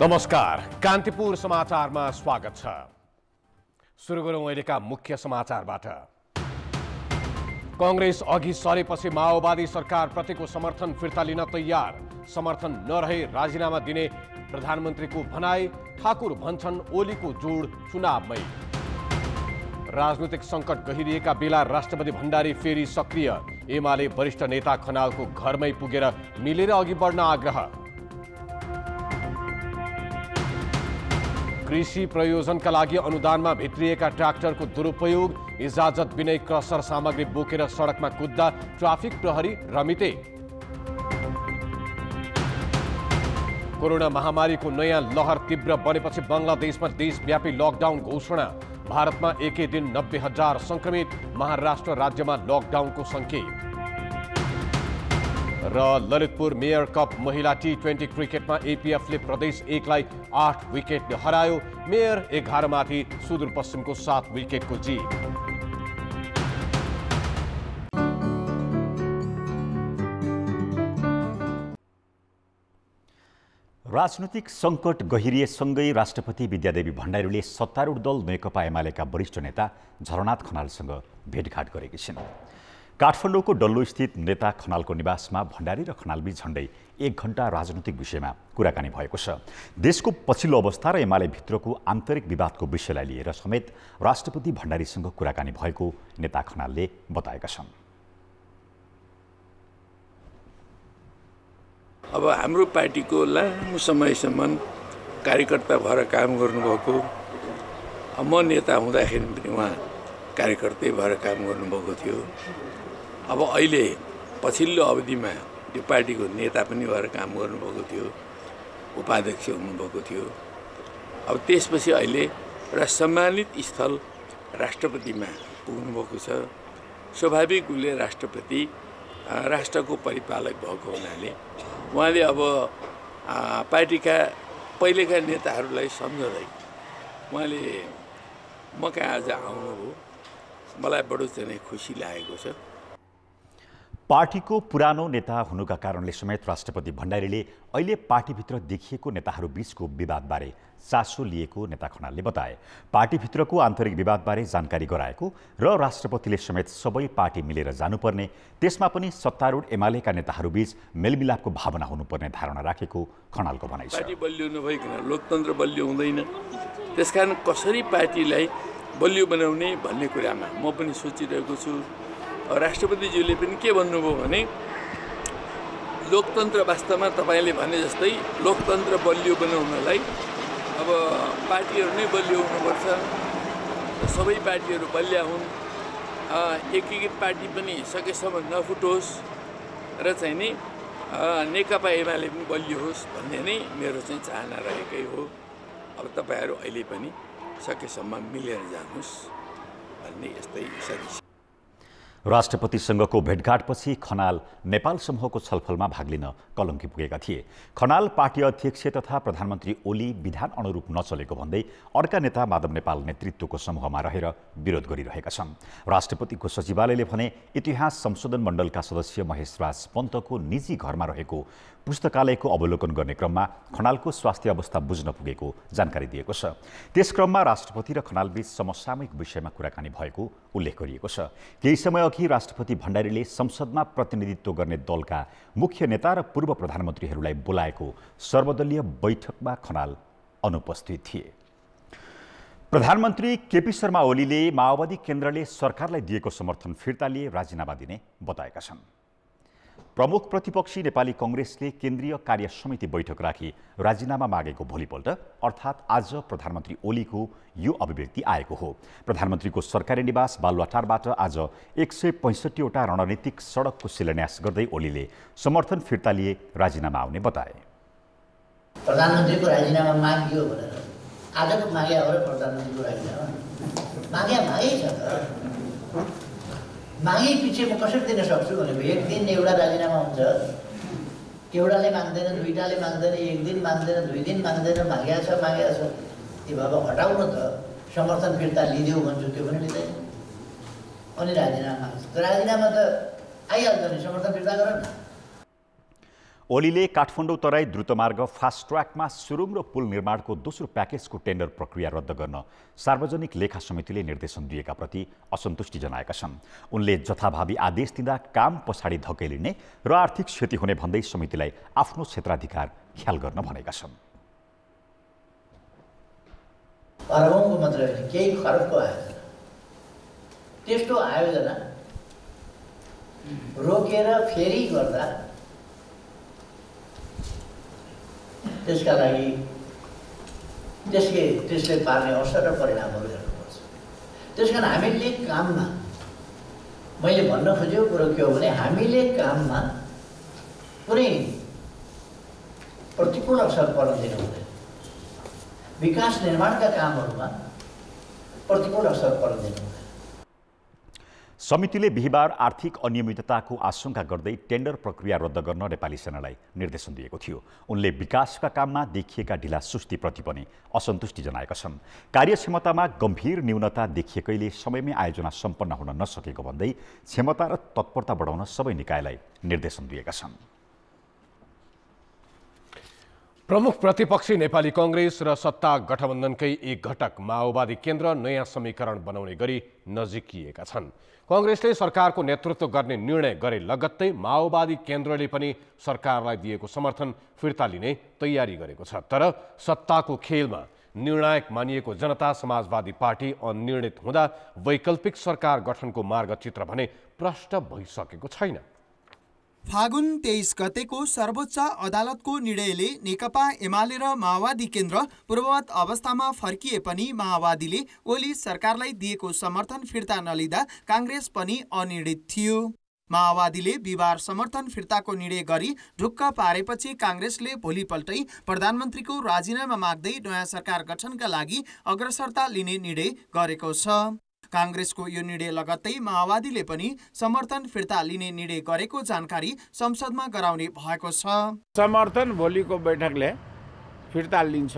नमस्कार, कान्तिपुर समाचारमा स्वागत छ। सुरु गरौँ अहिलेका मुख्य समाचारबाट। कांग्रेस अघि सरेपछि माओवादी सरकारप्रतिको समर्थन फिर्ता लिन तयार। समर्थन नरहे राजीनामा दिने प्रधानमन्त्रीको भनाई। ठाकुर भन्छन् ओलीको जोड चुनावमै। राजनीतिक सङ्कट गहिरिएका बेला राष्ट्रपति भण्डारी फेरि सक्रिय। एमाले वरिष्ठ नेता खनालको घरमै पुगेर मिलेर अघि बढ्न आग्रह। कृषि प्रयोजनका लागि अनुदानमा भित्रिएका ट्र्याक्टरको दुरुपयोग। इजाजत बिनै क्रसर सामग्री बोकेर सडकमा कुद्दा ट्राफिक प्रहरी रमिते। कोरोना महामारीको नयाँ लहर तीव्र बनेपछि बङ्गलादेशमा देशव्यापी लकडाउन घोषणा। भारतमा एकै दिन 90,000 संक्रमित। महाराष्ट्र राज्यमा लकडाउनको सङ्केत। र ललितपुर मेयर कप महिला T20 क्रिकेटमा एपीएफले प्रदेश 1लाई 8 विकेटले हरायो। मेयर 11 माथि सुदूरपश्चिमको 7 विकेटको जित। राजनीतिक सङ्कट गहिरिएसँगै राष्ट्रपति विद्यादेवी भण्डारीले सत्तारूढ दल नेकपा एमालेका वरिष्ठ नेता झलनाथ खनालसँग भेटघाट गरेकी छिन्। काठमाडौँको डल्लोस्थित नेता खनालको निवासमा भण्डारी र खनालबीच झण्डै 1 घण्टा राजनैतिक विषयमा कुराकानी भएको छ। देशको पछिल्लो अवस्था र एमाले भित्रको आन्तरिक विवादको विषयलाई लिएर समेत राष्ट्रपति भण्डारीसँग कुराकानी भएको नेता खनालले बताएका छन्। अब हाम्रो पार्टीको लामो समयसम्म कार्यकर्ता भएर काम गर्नुभएको, म नेता हुँदाखेरि पनि उहाँ कार्यकर्तै भएर काम गर्नुभएको थियो। अब अहिले पछिल्लो अवधिमा त्यो पार्टीको नेता पनि भएर काम गर्नुभएको थियो, उपाध्यक्ष हुनुभएको थियो। अब त्यसपछि अहिले एउटा सम्मानित स्थल राष्ट्रपतिमा पुग्नुभएको छ। स्वाभाविक उसले राष्ट्रपति राष्ट्रको परिपालक भएको हुनाले उहाँले अब पार्टीका पहिलेका नेताहरूलाई सम्झँदै उहाँले म कहाँ आज आउनुभयो, मलाई बडो चाहिँ खुसी लागेको छ। पार्टीको पुरानो नेता हुनुका कारणले समेत राष्ट्रपति भण्डारीले अहिले पार्टीभित्र देखिएको नेताहरू बीचको विवादबारे चासो लिएको नेता खनालले बताए। पार्टीभित्रको आन्तरिक विवादबारे जानकारी गराएको र राष्ट्रपतिले समेत सबै पार्टी मिलेर जानुपर्ने, त्यसमा पनि सत्तारूढ एमालेका नेताहरूबीच मेलमिलापको भावना हुनुपर्ने धारणा राखेको खनालको भनाइ छ। पार्टी बलियो नभइकन लोकतन्त्र बलियो हुँदैन। त्यसकारण कसरी पार्टीलाई बलियो बनाउने भन्ने कुरामा म पनि सोचिरहेको छु। राष्ट्रपतिज्यूले पनि के भन्नुभयो भने लोकतन्त्र वास्तवमा तपाईँले भने जस्तै लोकतन्त्र बलियो बनाउनलाई अब पार्टीहरू नै बलियो हुनुपर्छ। सबै पार्टीहरू बलिया हुन्, एक पार्टी पनि सकेसम्म नफुटोस् र चाहिँ नि नेकपा एमाले पनि बलियो होस् भन्ने नै मेरो चाहिँ चाहना रहेकै हो। अब तपाईँहरू अहिले पनि सकेसम्म मिलेर जानुहोस् भन्ने यस्तै सदिश। राष्ट्रपतिसँगको भेटघाटपछि खनाल नेपाल समूहको छलफलमा भाग लिन कलङ्की पुगेका थिए। खनाल पार्टी अध्यक्ष तथा प्रधानमन्त्री ओली विधान अनुरूप नचलेको भन्दै अर्का नेता माधव नेपाल नेतृत्वको समूहमा रहेर विरोध गरिरहेका छन्। राष्ट्रपतिको सचिवालयले भने इतिहास संशोधन मण्डलका सदस्य महेशराज पन्तको निजी घरमा रहेको पुस्तकालयको अवलोकन गर्ने क्रममा खनालको स्वास्थ्य अवस्था बुझ्न पुगेको जानकारी दिएको छ। त्यस क्रममा राष्ट्रपति र खनालबीच समसामयिक विषयमा कुराकानी भएको उल्लेख गरिएको छ। केही समय अघि राष्ट्रपति भण्डारीले संसदमा प्रतिनिधित्व गर्ने दलका मुख्य नेता र पूर्व प्रधानमन्त्रीहरूलाई बोलाएको सर्वदलीय बैठकमा खनाल अनुपस्थित थिए। प्रधानमन्त्री केपी शर्मा ओलीले माओवादी केन्द्रले सरकारलाई दिएको समर्थन फिर्ता लिए राजीनामा दिने बताएका छन्। प्रमुख प्रतिपक्षी नेपाली कांग्रेसले केन्द्रीय कार्य समिति बैठक राखी राजीनामा मागेको भोलिपल्ट अर्थात् आज प्रधानमन्त्री ओलीको यो अभिव्यक्ति आएको हो। प्रधानमन्त्रीको सरकारी निवास बालुवाटारबाट आज 165 वटा रणनीतिक सडकको शिलान्यास गर्दै ओलीले समर्थन फिर्ता लिए राजीनामा आउने बताए। प्रधानमन्त्रीको राजीनामा मागियो भनेर आज त मागे हो र प्रधानमन्त्रीको राजीनामा मागे छ त। मागे पछि म कसरी दिन सक्छु भनेको एक दिन एउटा राजीनामा हुन्छ, एउटाले माग्दैन, दुईटाले माग्दैन, एक दिन माग्दैन, 2 दिन माग्दैन, मागेको छ। त्यो भए हटाउनु त, समर्थन फिर्ता लिदेऊ भन्छु, त्यो पनि लिँदैन। अनि राजीनामा माग्छ, राजीनामा त आइहाल्छ नि, समर्थन फिर्ता गर न। ओलीले काठमाडौँ तराई द्रुतमार्ग फास्ट ट्र्याकमा सुरुङ र पुल निर्माणको दोस्रो प्याकेजको टेन्डर प्रक्रिया रद्द गर्न सार्वजनिक लेखा समितिले निर्देशन दिएका प्रति असन्तुष्टि जनाएका छन्। उनले जथाभावी आदेश दिँदा काम पछाडि धकेलिने र आर्थिक क्षति हुने भन्दै समितिलाई आफ्नो क्षेत्राधिकार ख्याल गर्न भनेका छन्। अरबौँको मात्र होइन, केही खरबको आयोजना, त्यस्तो आयोजना रोकेर फेरि गर्दा त्यसका लागि त्यसले पार्ने असर र परिणामहरू हेर्नुपर्छ। त्यस कारण हामीले काममा, मैले भन्न खोजेको कुरो के हो भने हामीले काममा कुनै प्रतिकूल असर पर्न दिनु हुँदैन। विकास निर्माणका कामहरूमा प्रतिकूल असर पर्न दिनु हुँदैन। समितिले बिहिबार आर्थिक अनियमितताको आशंका गर्दै टेन्डर प्रक्रिया रद्द गर्न नेपाली सेनालाई निर्देशन दिएको थियो। उनले विकासका काममा देखिएका ढिला सुस्तीप्रति पनि असन्तुष्टि जनाएका छन्। कार्यक्षमतामा गम्भीर न्यूनता देखिएकैले समयमै आयोजना सम्पन्न हुन नसकेको भन्दै क्षमता र तत्परता बढाउन सबै निकायलाई निर्देशन दिएका छन्। प्रमुख प्रतिपक्षी नेपाली कांग्रेस र सत्ता गठबन्धनकै एक घटक माओवादी केन्द्र नयाँ समीकरण बनाउने गरी नजिकिएका छन्। कांग्रेसले सरकारको नेतृत्व गर्ने निर्णय गरे लगत्तै माओवादी केन्द्रले पनि सरकारलाई दिएको समर्थन फिर्ता लिने तयारी गरेको छ। तर सत्ताको खेलमा निर्णायक मानिएको जनता समाजवादी पार्टी अनिर्णित हुँदा वैकल्पिक सरकार गठनको मार्गचित्र भने प्रष्ट भइसकेको छैन। फागुन 23 गतेको सर्वोच्च अदालतको निर्णयले नेकपा एमाले र माओवादी केन्द्र पूर्ववत अवस्थामा फर्किए पनि माओवादीले ओली सरकारलाई दिएको समर्थन फिर्ता नलिँदा कांग्रेस पनि अनिर्णित थियो। माओवादीले बिहिबार समर्थन फिर्ताको निर्णय गरी ढुक्क पारेपछि कांग्रेसले भोलिपल्टै प्रधानमन्त्रीको राजीनामा माग्दै नयाँ सरकार गठनका लागि अग्रसरता लिने निर्णय गरेको छ। कांग्रेसको यो निर्णय लगत्तै माओवादीले पनि समर्थन फिर्ता लिने निर्णय गरेको जानकारी संसदमा गराउने भएको छ। समर्थन भोलिको बैठकले फिर्ता लिन्छ,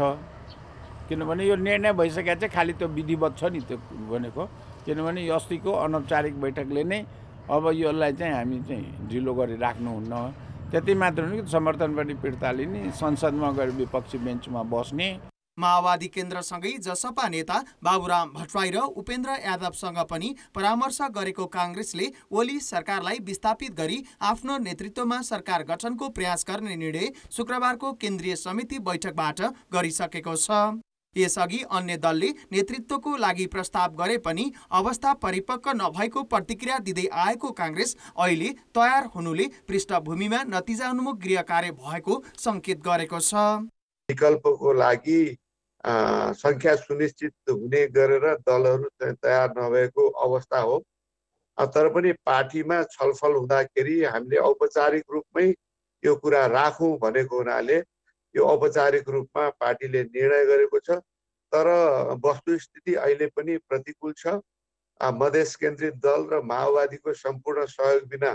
किनभने यो निर्णय भइसकेको चाहिँ खालि त्यो विधिवत छ नि त्यो भनेको। किनभने अस्तिको अनौपचारिक बैठकले नै अब यसलाई चाहिँ हामी चाहिँ ढिलो गरी राख्नुहुन्न, त्यति मात्र होइन, समर्थन पनि फिर्ता लिने, संसदमा गएर विपक्षी बेन्चमा बस्ने। माओवादी केन्द्रसँगै जसपा नेता बाबुराम भट्टराई र उपेन्द्र यादवसँग पनि परामर्श गरेको कांग्रेसले ओली सरकारलाई विस्थापित गरी आफ्नो नेतृत्वमा सरकार गठनको प्रयास गर्ने निर्णय शुक्रबारको केन्द्रीय समिति बैठकबाट गरिसकेको छ। यसअघि अन्य दलले नेतृत्वको लागि प्रस्ताव गरे पनि अवस्था परिपक्व नभएको प्रतिक्रिया दिँदै आएको कांग्रेस अहिले तयार हुनुले पृष्ठभूमिमा नतिजान्मुख गृह कार्य भएको संकेत गरेको छ। विकल्पको लागि संख्या सुनिश्चित हुने गरेर दलहरू तयार नभएको अवस्था हो। तर पनि पार्टीमा छलफल हुँदाखेरि हामीले औपचारिक रूपमै यो कुरा राखौँ भनेको हुनाले यो औपचारिक रूपमा पार्टीले निर्णय गरेको छ। तर वस्तुस्थिति अहिले पनि प्रतिकूल छ। मधेस केन्द्रित दल र माओवादीको सम्पूर्ण सहयोग बिना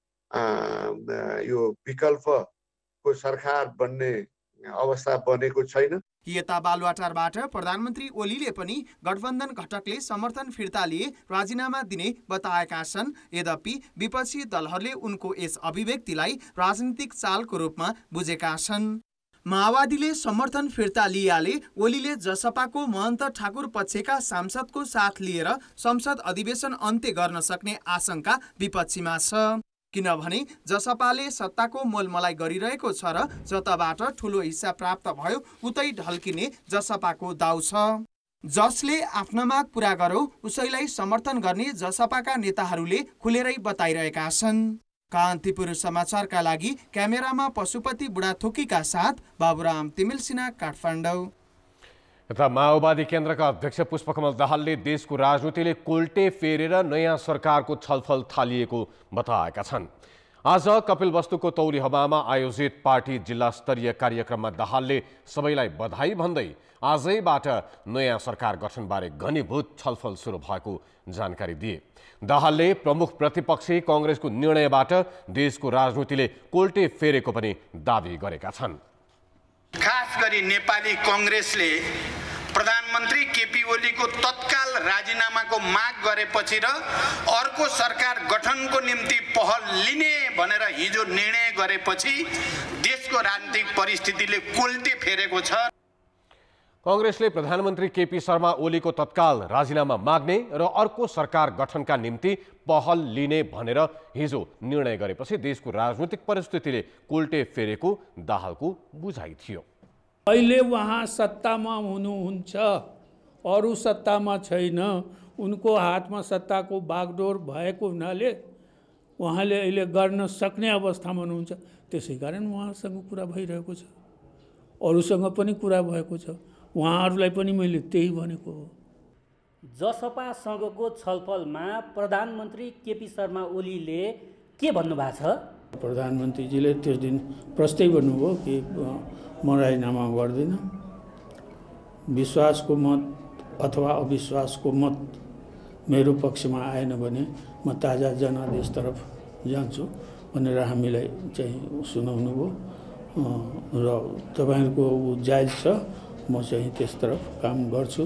यो विकल्पको सरकार बन्ने अवस्था बनेको छैन। यता बालुवाटारबाट प्रधानमन्त्री ओलीले पनि गठबन्धन घटकले समर्थन फिर्ता लिए राजीनामा दिने बताएका छन्। यद्यपि विपक्षी दलहरूले उनको यस अभिव्यक्तिलाई राजनीतिक चालको रूपमा बुझेका छन्। माओवादीले समर्थन फिर्ता लिएले ओलीले जसपाको महन्त ठाकुर पक्षका सांसदको साथ लिएर संसद अधिवेशन अन्त्य गर्न सक्ने आशंका विपक्षीमा छ। किनभने जसपाले सत्ताको मोलमलाई गरिरहेको छ र जताबाट ठूलो हिस्सा प्राप्त भयो उतै ढल्किने जसपाको दाउ छ। जसले आफ्ना माग पूरा गरो उसैलाई समर्थन गर्ने जसपाका नेताहरूले खुलेरै बताइरहेका छन्। कान्तिपुर समाचारका लागि क्यामेरामा पशुपति बुढाथोकीका साथ बाबुराम तिमिल सिन्हा, काठमाडौँ। यता माओवादी केन्द्रका अध्यक्ष पुष्पकमल दाहालले देशको राजनीतिले कोल्टे फेरेर नयाँ सरकारको छलफल थालिएको बताएका छन्। आज कपिलवस्तुको तौरी हवामा आयोजित पार्टी जिल्ला स्तरीय कार्यक्रममा दाहालले सबैलाई बधाई भन्दै आजैबाट नयाँ सरकार गठनबारे घनीभूत छलफल सुरु भएको जानकारी दिए। दाहालले प्रमुख प्रतिपक्षी कांग्रेसको निर्णयबाट देशको राजनीतिले कोल्टे फेरेको पनि दावी गरेका छन्। खास गरी नेपाली कांग्रेसले प्रधानमन्त्री केपी ओलीको तत्काल राजीनामाको माग गरेपछि र अर्को सरकार गठनको निम्ति पहल लिने भनेर हिजो निर्णय गरेपछि देशको राजनीतिक परिस्थितिले कोल्टे फेरेको छ। कांग्रेसले प्रधानमन्त्री केपी शर्मा ओलीको तत्काल राजीनामा माग्ने र अर्को सरकार गठनका निम्ति पहल लिने भनेर हिजो निर्णय गरेपछि देशको राजनीतिक परिस्थितिले कोल्टे फेरेको दाहालको बुझाइ थियो। अहिले उहाँ सत्तामा हुनुहुन्छ, अरू सत्तामा छैन, उनको हातमा सत्ताको बागडोर भएको हुनाले उहाँले अहिले गर्न सक्ने अवस्थामा हुनुहुन्छ। त्यसै कारण उहाँसँग कुरा भइरहेको छ, अरूसँग पनि कुरा भएको छ, उहाँहरूलाई पनि मैले त्यही भनेको हो। जसपासँगको छलफलमा प्रधानमन्त्री केपी शर्मा ओलीले के भन्नुभएको छ? प्रधानमन्त्रीजीले त्यस दिन प्रस्तै भन्नुभयो कि म राजीनामा गर्दिन, विश्वासको मत अथवा अविश्वासको मत मेरो पक्षमा आएन भने म ताजा जनादेशतर्फ जान्छु भनेर हामीलाई चाहिँ सुनाउनु भयो र तपाईँहरूको जायज छ, म चाहिँ त्यसतर्फ काम गर्छु,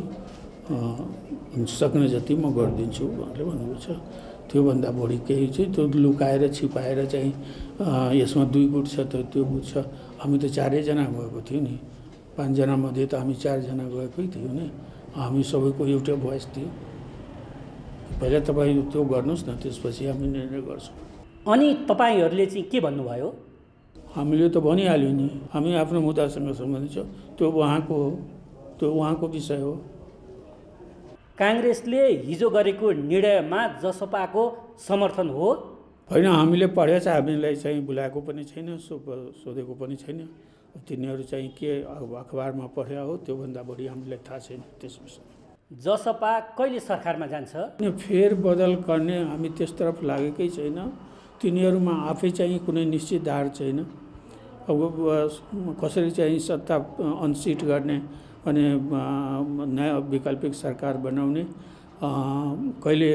सक्ने जति म गरिदिन्छु भनेर भन्नुभएको छ। त्योभन्दा बढी केही चाहिँ त्यो लुकाएर छिपाएर चाहिँ यसमा 2 गुट छ त त्यो गुट छ। हामी त 4 जना गएको थियौँ नि, 5 जना मध्ये त हामी 4 जना गएकै थियौँ नि। हामी सबैको एउटै भोइस थियो। पहिला तपाईँ त्यो गर्नुहोस् न, त्यसपछि हामी निर्णय गर्छौँ। अनि तपाईँहरूले चाहिँ के भन्नुभयो? हामीले त भनिहाल्यौँ नि, हामी आफ्नो मुद्दासँग सम्बन्धित छौँ, त्यो उहाँको हो, त्यो उहाँको विषय हो। कांग्रेसले हिजो गरेको निर्णयमा जसपाको समर्थन हो? होइन, हामीले पढेको छ, हामीलाई चाहिँ बुलाएको पनि छैन, सोधेको पनि छैन। तिनीहरू चाहिँ के अखबारमा पढ्या हो त्योभन्दा बढी हामीलाई थाहा छैन त्यस विषयमा। जसपा कहिले सरकारमा जान्छ? फेरबदल गर्ने हामी त्यसतर्फ लागेकै छैन। तिनीहरूमा आफै चाहिँ कुनै निश्चित धार छैन। अब कसरी चाहिँ सत्ता अनसिट गर्ने अनि नयाँ वैकल्पिक सरकार बनाउने, कहिले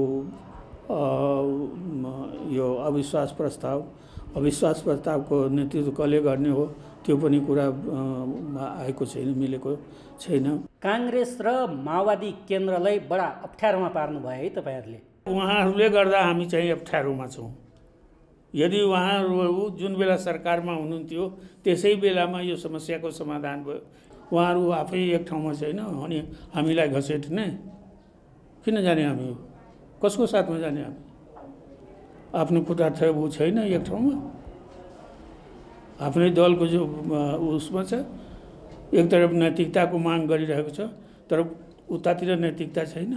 यो अविश्वास प्रस्तावको नेतृत्व कसले गर्ने हो त्यो पनि कुरा आएको छैन, मिलेको छैन। कांग्रेस र माओवादी केन्द्रलाई बडा अप्ठ्यारोमा पार्नु भयो है तपाईँहरूले? उहाँहरूले गर्दा हामी चाहिँ अप्ठ्यारोमा छौँ। यदि उहाँहरू जुन बेला सरकारमा हुनुहुन्थ्यो त्यसै बेलामा यो समस्याको समाधान भयो। उहाँहरू आफै एक ठाउँमा छैन अनि हामीलाई घसेट्ने किन जाने? हामी कसको साथमा जाने? हामी आफ्नो खुट्टा थेबु छैन एक ठाउँमा, आफ्नै दलको जो उसमा छ, एकतर्फ नैतिकताको माग गरिरहेको छ तर उतातिर नैतिकता छैन।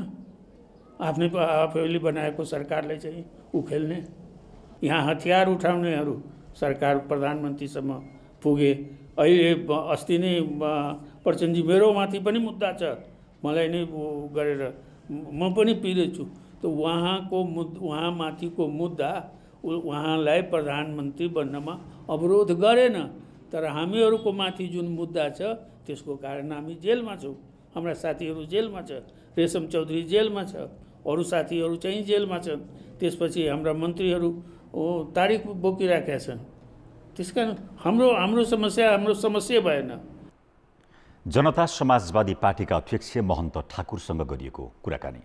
आफैले बनाएको सरकारलाई चाहिँ उखेल्ने, यहाँ हतियार उठाउनेहरू सरकार प्रधानमन्त्रीसम्म पुगे। अहिले अस्ति नै प्रचण्डजी मेरो माथि पनि मुद्दा छ, मलाई नै गरेर म पनि पिरेछु। त उहाँमाथिको मुद्दा उहाँलाई प्रधानमन्त्री बन्नमा अवरोध गरेन, तर हामीहरूको माथि जुन मुद्दा छ त्यसको कारण हामी जेलमा छौँ। हाम्रा साथीहरू जेलमा छ, रेशम चौधरी जेलमा छ, अरू साथीहरू चाहिँ जेलमा छन्। त्यसपछि हाम्रा मन्त्रीहरू तारिख बोकिराखेका छन्। त्यसकारण हाम्रो समस्या भएन। जनता समाजवादी पार्टीका अध्यक्ष महन्त ठाकुरसँग गरिएको कुराकानी।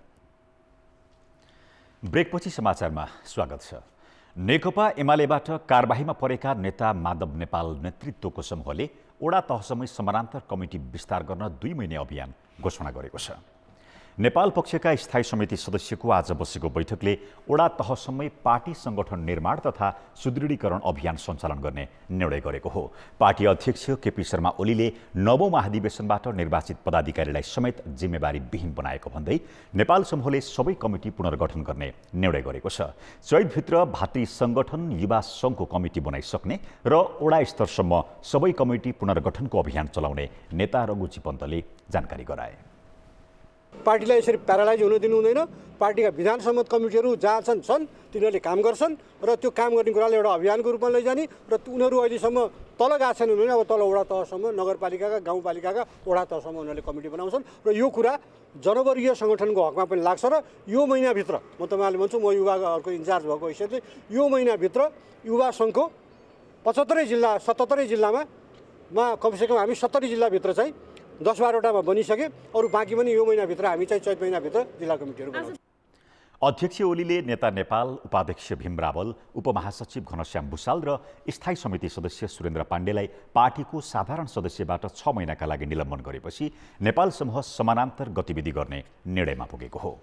ब्रेकपछि समाचारमा स्वागत छ। नेकपा एमालेबाट कारबाहीमा परेका नेता माधव नेपाल नेतृत्वको समूहले ओडा तहसम्मै समानान्तर कमिटी विस्तार गर्न 2 महिने अभियान घोषणा गरेको छ। नेपाल पक्षका स्थायी समिति सदस्यको आज बसेको बैठकले ओडा तहसम्मै पार्टी संगठन निर्माण तथा सुदृढीकरण अभियान सञ्चालन गर्ने निर्णय गरेको हो। पार्टी अध्यक्ष केपी शर्मा ओलीले 9औं महाधिवेशनबाट निर्वाचित पदाधिकारीलाई समेत जिम्मेवारी विहीन बनाएको भन्दै नेपाल समूहले सबै कमिटी पुनर्गठन गर्ने निर्णय गरेको छ। चैतभित्र भातृ संगठन युवा संघको कमिटी बनाइसक्ने र ओडा स्तरसम्म सबै कमिटी पुनर्गठनको अभियान चलाउने नेता रघुजी पन्तले जानकारी गराए। पार्टीलाई यसरी प्यारालाइज हुन दिनु हुँदैन। पार्टीका विधान सम्मत कमिटीहरू जहाँ छन् तिनीहरूले काम गर्छन् र त्यो काम गर्ने कुरालाई एउटा अभियानको रूपमा लैजाने र उनीहरू अहिलेसम्म तल गएको छैन भने अब तल वडा तहसम्म, नगरपालिकाका गाउँपालिकाका वडा तहसम्म उनीहरूले कमिटी बनाउँछन् र यो कुरा जनवर्गीय सङ्गठनको हकमा पनि लाग्छ। र यो महिनाभित्र म तपाईँहरूले भन्छु, म युवाहरूको इन्चार्ज भएको हैसियतले यो महिनाभित्र युवा सङ्घको 77 जिल्लामा कमसेकम हामी 70 जिल्लाभित्र चाहिँ 10-12वटामा बनिसके, अरू बाँकी पनि यो महिनाभित्र हामी चाहिँ चैत महिनाभित्र जिल्ला कमिटीहरू बनाउँछौँ। अध्यक्ष ओलीले नेता नेपाल, उपाध्यक्ष भीम रावल, उपमहासचिव घनश्याम भुसाल र स्थायी समिति सदस्य सुरेन्द्र पाण्डेलाई पार्टीको साधारण सदस्यबाट 6 महिनाका लागि निलम्बन गरेपछि नेपाल समूह समानान्तर गतिविधि गर्ने निर्णयमा पुगेको हो।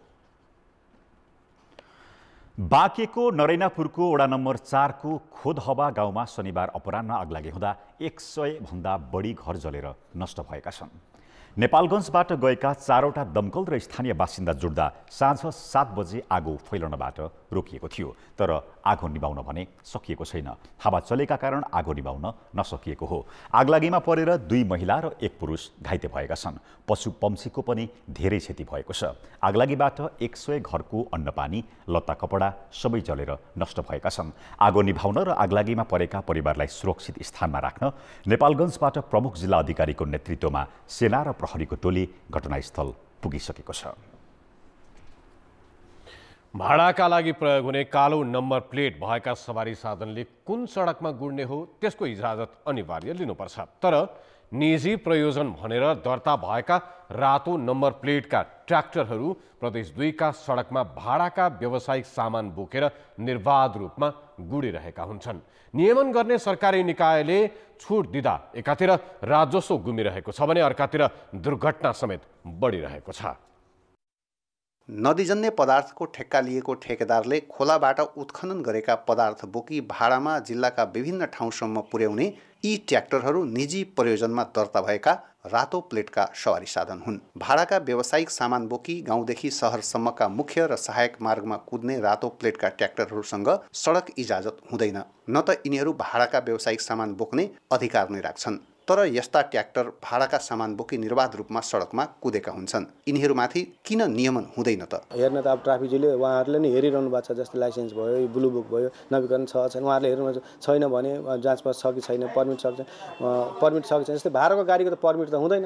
बाँकेको नरैनापुरको वडा नम्बर 4 को खोदहवा गाउँमा शनिबार अपराह्न आगलागी हुँदा 100 भन्दा बढी घर जलेर नष्ट भएका छन्। नेपालगञ्जबाट गएका 4वटा दमकल र स्थानीय बासिन्दा जुट्दा साँझ 7 बजे आगो फैलनबाट रोकिएको थियो, तर आगो निभाउन भने सकिएको छैन। हावा चलेका कारण आगो निभाउन नसकिएको हो। आगलागीमा परेर 2 महिला र 1 पुरुष घाइते भएका छन्। पशु पक्षीको पनि धेरै क्षति भएको छ। आगलागीबाट 100 घरको अन्नपानी, लत्ता कपडा सबै जलेर नष्ट भएका छन्। आगो निभाउन र आगलागीमा परेका परिवारलाई सुरक्षित स्थानमा राख्न नेपालगञ्जबाट प्रमुख जिल्ला अधिकारीको नेतृत्वमा सेना र प्रहरीको टोली घटनास्थल पुगिसकेको छ। भाडाका लागि प्रयोग हुने कालो नम्बर प्लेट भएका सवारी साधनले कुन सडकमा गुड्ने हो त्यसको इजाजत अनिवार्य लिनुपर्छ। तर निजी प्रयोजन भनेर दर्ता भएका रातो नम्बर प्लेटका ट्र्याक्टरहरू प्रदेश 2 का सडकमा भाडाका व्यावसायिक सामान बोकेर निर्बाध रूपमा गुडिरहेका हुन्छन्। नियमन गर्ने सरकारी निकायले छुट दिँदा एकातिर राजस्व गुमिरहेको छ भने अर्कातिर दुर्घटना समेत बढिरहेको छ। नदीजन्य पदार्थको ठेक्का लिएको ठेकेदारले खोलाबाट उत्खनन गरेका पदार्थ बोकी भाडामा जिल्लाका विभिन्न ठाउँसम्म पुर्याउने यी ट्र्याक्टरहरू निजी प्रयोजनमा दर्ता भएका रातो प्लेटका सवारी साधन हुन्। भाडाका व्यावसायिक सामान बोकी गाउँदेखि शहरसम्मका मुख्य र सहायक मार्गमा कुद्ने रातो प्लेटका ट्र्याक्टरहरूसँग सडक इजाजत हुँदैन, न त यिनीहरू भाडाका व्यावसायिक सामान बोक्ने अधिकार नै राख्छन्। तर यस्ता ट्र्याक्टर भाडाका सामान बोकी निर्बाध रूपमा सडकमा कुदेका हुन्छन्। यिनीहरूमाथि किन नियमन हुँदैन त? हेर्न त अब ट्राफिकले उहाँहरूले नै हेरिरहनु भएको छ। जस्तै लाइसेन्स भयो, ब्लू बुक भयो, नवीकरण छ छैन, उहाँहरूले हेर्नु छैन भने जाँचमा छ कि छैन, पर्मिट छ कि छैन, पर्मिट छ कि छैन। जस्तै भाडाको गाडीको त पर्मिट त हुँदैन,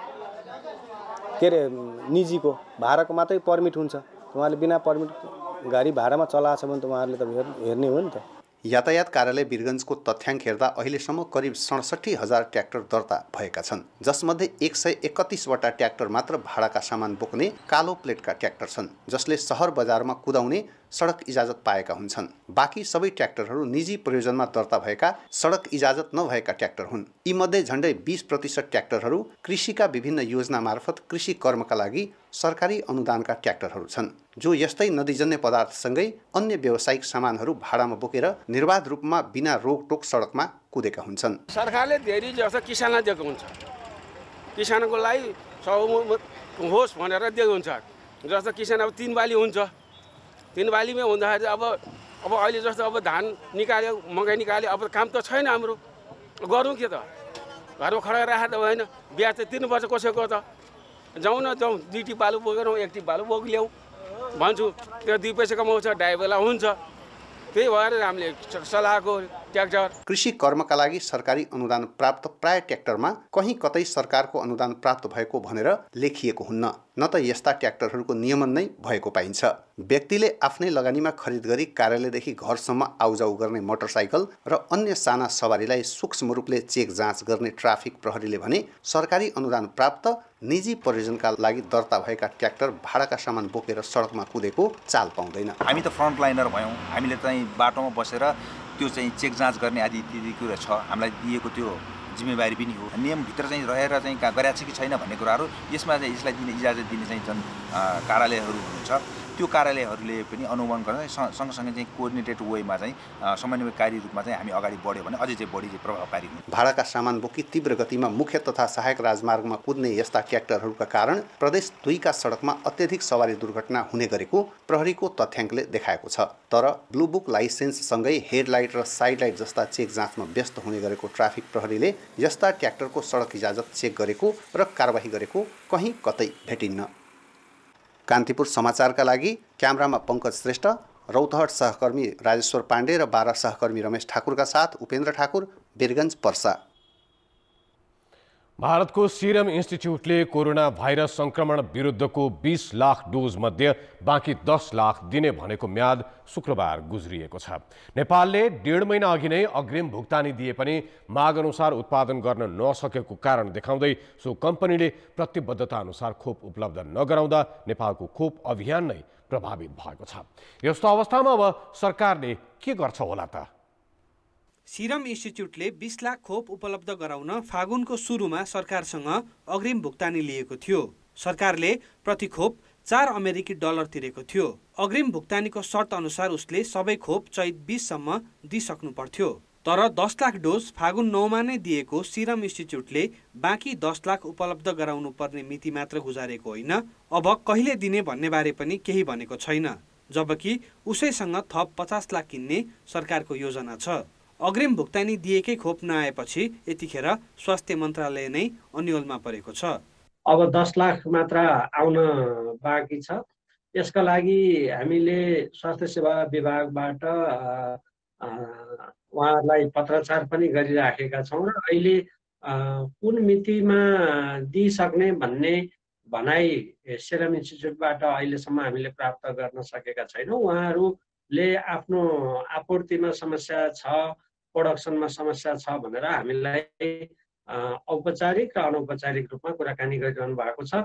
के अरे निजीको भाडाको मात्रै पर्मिट हुन्छ। उहाँले बिना पर्मिट गाडी भाडामा चलाएको छ भने त उहाँहरूले त हेर्ने हो नि त। यातायात कार्यालय वीरगञ्जको तथ्याङ्क हेर्दा अहिलेसम्म करिब 67,000 ट्र्याक्टर दर्ता भएका छन्, जसमध्ये 131वटा ट्र्याक्टर मात्र भाडाका सामान बोक्ने कालो प्लेटका ट्र्याक्टर छन्, जसले सहर बजारमा कुदाउने सडक इजाजत पाएका हुन्छन्। बाँकी सबै ट्र्याक्टरहरू निजी प्रयोजनमा दर्ता भएका सडक इजाजत नभएका ट्र्याक्टर हुन्। यीमध्ये झन्डै 20% ट्र्याक्टरहरू कृषिका विभिन्न योजना मार्फत कृषि कर्मका लागि सरकारी अनुदानका ट्र्याक्टरहरू छन्, जो यस्तै नदीजन्य पदार्थसँगै अन्य व्यावसायिक सामानहरू भाडामा बोकेर निर्बाध रूपमा बिना रोकटोक सडकमा कुदेका हुन्छन्। सरकारले धेरै जस्तो किसानलाई दिएको हुन्छ, किसानको लागि होस् भनेर दिएको हुन्छ। जस्तो किसान अब 3 बाली हुन्छ, 3 बालीमै हुँदाखेरि अब अहिले जस्तो अब धान निकाल्यो, मकै निकाल्यो, अब काम त छैन हाम्रो, गरौँ के त? घरमा खडा राखेर त होइन, ब्याज त तिर्नुपर्छ कसैको त। जाउँ न जाउँ, 2 टिप बालु बोकेर 1 टिप बालु बोक ल्याउँ भन्छु, त्यो 2 पैसा कमाउँछ, ड्राइभरलाई हुन्छ। त्यही भएर हामीले सल्लाहको ट्र्याक्टर। कृषि कर्मका लागि सरकारी अनुदान प्राप्त प्राय ट्र्याक्टरमा कहीँ कतै सरकारको अनुदान प्राप्त भएको भनेर लेखिएको हुन्न, न त यस्ता ट्र्याक्टरहरूको नियमन नै भएको पाइन्छ। व्यक्तिले आफ्नै लगानीमा खरिद गरी कार्यालयदेखि घरसम्म आउजाउ गर्ने मोटरसाइकल र अन्य साना सवारीलाई सूक्ष्म रूपले चेक जाँच गर्ने ट्राफिक प्रहरीले भने सरकारी अनुदान प्राप्त निजी प्रयोजनका लागि दर्ता भएका ट्र्याक्टर भाडाका सामान बोकेर सडकमा कुदेको चाल पाउँदैन। हामी त फ्रन्टलाइनर भयौँ, हामीले चाहिँ बाटोमा बसेर त्यो चाहिँ चेक जाँच गर्ने आदि इत्यादि कुरा छ, हामीलाई दिएको त्यो जिम्मेवारी पनि हो। नियमभित्र चाहिँ रहेर चाहिँ गरेको छ कि छैन भन्ने कुराहरू यसमा चाहिँ यसलाई दिने इजाजत दिने चाहिँ जन कार्यालयहरू हुन्छ, त्यो कार्यालयहरूले पनि अनुगमन गर्न सँगसँगै चाहिँ कोअर्डिनेटेड वेमा चाहिँ समन्वयकारी रूपमा चाहिँ हामी अगाडि बढ्यो भने अझै चाहिँ बढी प्रभावकारी हुन्छ। भाडाका सामान बोकी तीव्र गतिमा मुख्य तथा सहायक राजमार्गमा कुद्ने यस्ता ट्र्याक्टरहरूका कारण प्रदेश 2 का सडकमा अत्यधिक सवारी दुर्घटना हुने गरेको प्रहरीको तथ्याङ्कले देखाएको छ। तर ब्लू बुक लाइसेन्ससँगै हेडलाइट र साइड लाइट जस्ता चेक जाँचमा व्यस्त हुने गरेको ट्राफिक प्रहरीले यस्ता ट्र्याक्टरको सडक इजाजत चेक गरेको र कारबाही गरेको कहीँ कतै भेटिन्न। कान्तिपुर समाचारका लागि क्यामेरामा पङ्कज श्रेष्ठ, रौतहट सहकर्मी राजेश्वर पाण्डे र बारा सहकर्मी रमेश ठाकुरका साथ उपेन्द्र ठाकुर, वीरगञ्ज पर्सा। भारतको सिरम इन्स्टिच्युटले कोरोना भाइरस संक्रमण विरुद्धको 20 लाख डोज मध्ये बाँकी 10 लाख दिने भनेको म्याद शुक्रबार गुज्रिएको छ। नेपालले 1.5 महिना अघि नै अग्रिम भुक्तानी दिए पनि माग अनुसार उत्पादन गर्न नसकेको कारण देखाउँदै सो कम्पनीले प्रतिबद्धता अनुसार खोप उपलब्ध नगराउँदा नेपालको खोप अभियान नै प्रभावित भएको छ। यस्तो अवस्थामा अब सरकारले के गर्छ होला त? सिरम इन्स्टिच्युटले 20 लाख खोप उपलब्ध गराउन फागुनको सुरुमा सरकारसँग अग्रिम भुक्तानी लिएको थियो। सरकारले प्रति खोप 4 अमेरिकी डलर तिरेको थियो। अग्रिम भुक्तानीको शर्त अनुसार उसले सबै खोप चैत 20 सम्म दिइसक्नु पर्थ्यो। तर 10 लाख डोज फागुन 9 मा नै दिएको सिरम इन्स्टिच्युटले बाँकी 10 लाख उपलब्ध गराउनु पर्ने मिति मात्र गुजारेको होइन, अब कहिले दिने भन्ने बारे पनि केही भनेको छैन। जबकि उसैसँग थप 50 लाख किन्ने सरकारको योजना छ। अग्रिम भुक्तानी दिएकै खोप नआएपछि यतिखेर स्वास्थ्य मन्त्रालय नै अन्यलमा परेको छ। अब 10 लाख मात्र आउन बाँकी छ। यसका लागि हामीले स्वास्थ्य सेवा विभागबाट उहाँहरूलाई पत्राचार पनि गरिराखेका छौँ र अहिले कुन मितिमा दिइसक्ने भन्ने भनाइ सिरम इन्स्टिच्युटबाट अहिलेसम्म हामीले प्राप्त गर्न सकेका छैनौँ। उहाँहरूले आफ्नो आपूर्तिमा समस्या छ, प्रोडक्सनमा समस्या छ भनेर हामीलाई औपचारिक र अनौपचारिक रूपमा कुराकानी गरिरहनु भएको छ।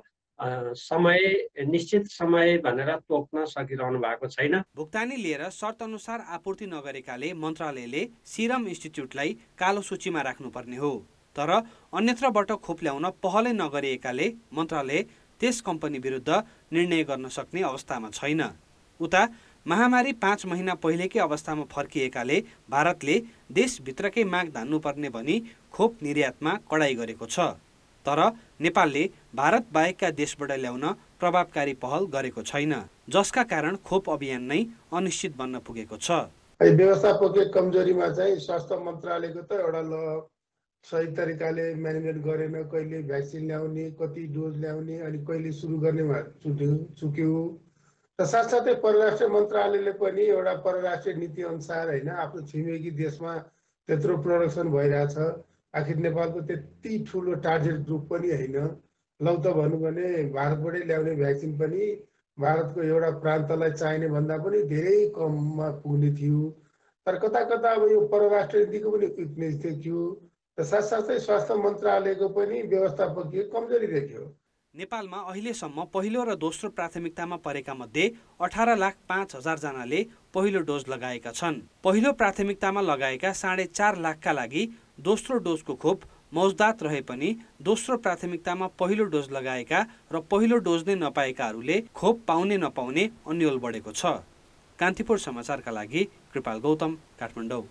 निश्चित समय भनेर तोक्न सकिरहनु भएको छैन। भुक्तानी लिएर शर्त अनुसार आपूर्ति नगरेकाले मन्त्रालयले सिरम इन्स्टिच्युटलाई कालो सूचीमा राख्नुपर्ने हो। तर अन्यत्रबाट खोप ल्याउन पहलै नगरिएकाले मन्त्रालय त्यस कम्पनी विरुद्ध निर्णय गर्न सक्ने अवस्थामा छैन। उता महामारी 5 महिना पहिलेकै अवस्थामा फर्किएकाले भारतले देशभित्रकै माग धान्नुपर्ने भनी खोप निर्यातमा कडाई गरेको छ। तर नेपालले भारत बाहेकका देशबाट ल्याउन प्रभावकारी पहल गरेको छैन, जसका कारण खोप अभियान नै अनिश्चित बन्न पुगेको छ। व्यवस्थापकीय कमजोरीमा चाहिँ स्वास्थ्य मन्त्रालयको त एउटा सही तरिकाले म्यानेजमेन्ट गरेन। कहिले भ्याक्सिन ल्याउने, कति डोज ल्याउने, अनि कहिले सुरु गर्नेमा चुक्यो। र साथसाथै परराष्ट्र मन्त्रालयले पनि एउटा परराष्ट्रिय नीति अनुसार होइन आफ्नो छिमेकी देशमा त्यत्रो प्रोडक्सन भइरहेछ। आखिर नेपालको त्यति ठुलो टार्गेट ग्रुप पनि होइन। लौ त भनौँ भने भारतबाटै ल्याउने भ्याक्सिन पनि भारतको एउटा प्रान्तलाई चाहिने भन्दा पनि धेरै कममा पुग्ने थियो। तर कता कता अब यो परराष्ट्र नीतिको पनि विकनेस देखियो र साथसाथै स्वास्थ्य मन्त्रालयको पनि व्यवस्थापकीय कमजोरी देखियो। नेपालमा अहिलेसम्म पहिलो र दोस्रो प्राथमिकतामा परेका मध्ये 18,05,000 जनाले पहिलो डोज लगाएका छन्। पहिलो प्राथमिकतामा लगाएका 4.5 लाखका लागि दोस्रो डोजको खोप मौजदात रहे पनि दोस्रो प्राथमिकतामा पहिलो डोज लगाएका र पहिलो डोज नै नपाएकाहरूले खोप पाउने नपाउने अन्यल बढेको छ। कान्तिपुर समाचारका लागि कृपाल गौतम, काठमाडौँ।